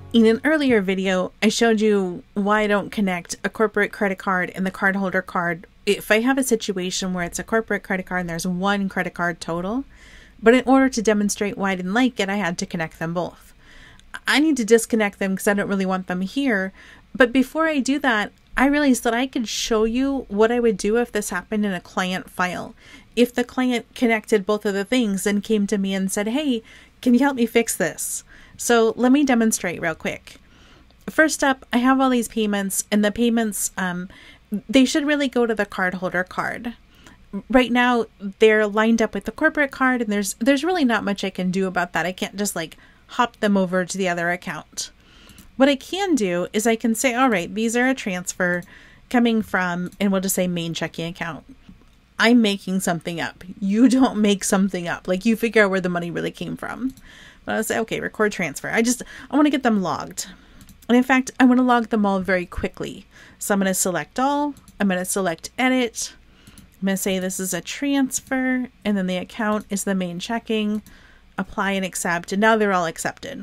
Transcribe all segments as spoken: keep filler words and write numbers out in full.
In an earlier video, I showed you why I don't connect a corporate credit card and the cardholder card. If I have a situation where it's a corporate credit card and there's one credit card total, but in order to demonstrate why I didn't like it, I had to connect them both. I need to disconnect them because I don't really want them here. But before I do that, I realized that I could show you what I would do if this happened in a client file. If the client connected both of the things and came to me and said, hey, can you help me fix this? So let me demonstrate real quick. First up, I have all these payments, and the payments, um, they should really go to the cardholder card. Right now, they're lined up with the corporate card, and there's there's really not much I can do about that. I can't just like hop them over to the other account. What I can do is I can say, all right, these are a transfer coming from, and we'll just say main checking account. I'm making something up. You don't make something up. Like, you figure out where the money really came from. But I'll say, okay, record transfer. I just, I want to get them logged. And in fact, I want to log them all very quickly. So I'm going to select all. I'm going to select edit. I'm going to say this is a transfer. And then the account is the main checking. Apply and accept. And now they're all accepted.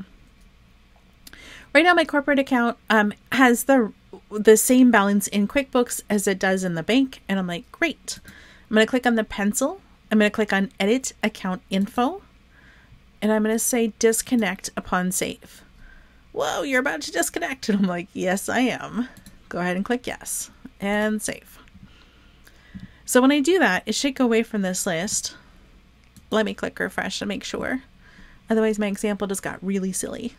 Right now, my corporate account um, has the, the same balance in QuickBooks as it does in the bank. And I'm like, great. I'm going to click on the pencil. I'm going to click on edit account info. And I'm going to say disconnect upon save. Whoa, you're about to disconnect. And I'm like, yes, I am. Go ahead and click yes and save. So when I do that, it should go away from this list. Let me click refresh to make sure. Otherwise, my example just got really silly.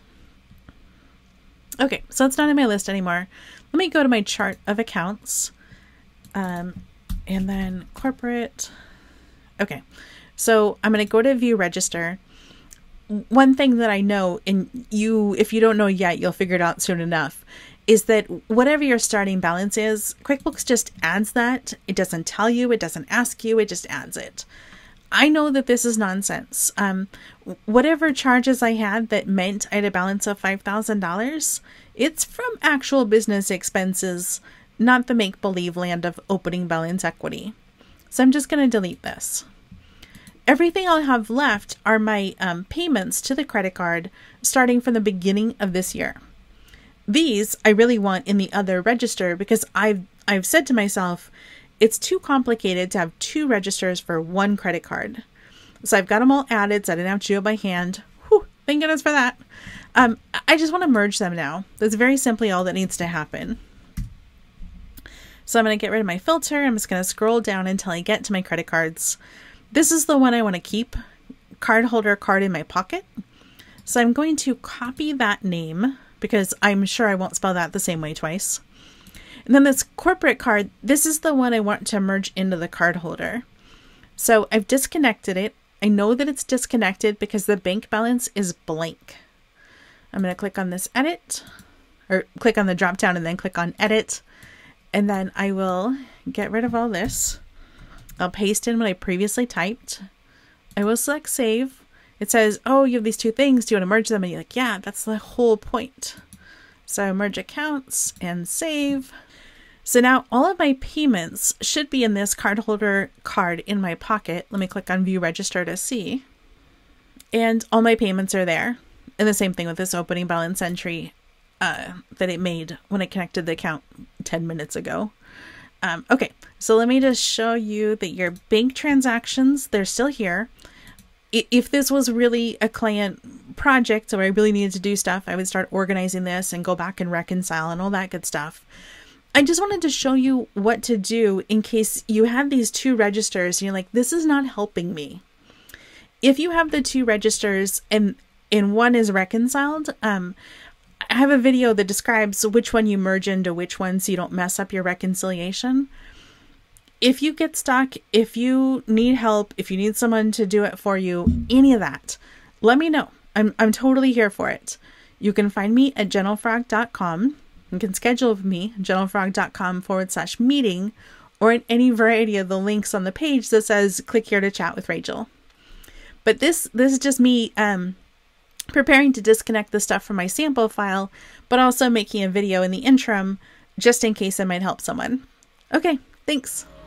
Okay, so it's not in my list anymore. Let me go to my chart of accounts. Um, and then corporate. Okay, so I'm going to go to view register. One thing that I know, and you, if you don't know yet, you'll figure it out soon enough, is that whatever your starting balance is, QuickBooks just adds that. It doesn't tell you, it doesn't ask you, it just adds it. I know that this is nonsense. Um, whatever charges I had that meant I had a balance of five thousand dollars, it's from actual business expenses, not the make-believe land of opening balance equity. So I'm just going to delete this. Everything I'll have left are my um, payments to the credit card starting from the beginning of this year. These I really want in the other register because I've, I've said to myself, it's too complicated to have two registers for one credit card. So I've got them all added so I didn't have to do it by hand. Whew, thank goodness for that. Um, I just want to merge them now. That's very simply all that needs to happen. So I'm going to get rid of my filter. I'm just going to scroll down until I get to my credit cards. This is the one I want to keep, cardholder card in my pocket. So I'm going to copy that name because I'm sure I won't spell that the same way twice. And then this corporate card, this is the one I want to merge into the cardholder. So I've disconnected it. I know that it's disconnected because the bank balance is blank. I'm going to click on this edit, or click on the drop down and then click on edit. And then I will get rid of all this. I'll paste in what I previously typed. I will select save. It says, oh, you have these two things. Do you want to merge them? And you're like, yeah, that's the whole point. So merge accounts and save. So now all of my payments should be in this cardholder card in my pocket. Let me click on view register to see. And all my payments are there. And the same thing with this opening balance entry uh, that it made when I connected the account ten minutes ago. Um, okay, so let me just show you that your bank transactions, they're still here. If this was really a client project where I really needed to do stuff, I would start organizing this and go back and reconcile and all that good stuff. I just wanted to show you what to do in case you had these two registers and you're like, this is not helping me. If you have the two registers and, and one is reconciled, um, I have a video that describes which one you merge into which one so you don't mess up your reconciliation. If you get stuck, if you need help, if you need someone to do it for you, any of that, let me know. I'm, I'm totally here for it. You can find me at gentlefrog dot com. You can schedule with me, gentlefrog.com forward slash meeting, or in any variety of the links on the page that says, click here to chat with Rachel. But this, this is just me um, preparing to disconnect the stuff from my sample file, but also making a video in the interim just in case it might help someone. Okay, thanks.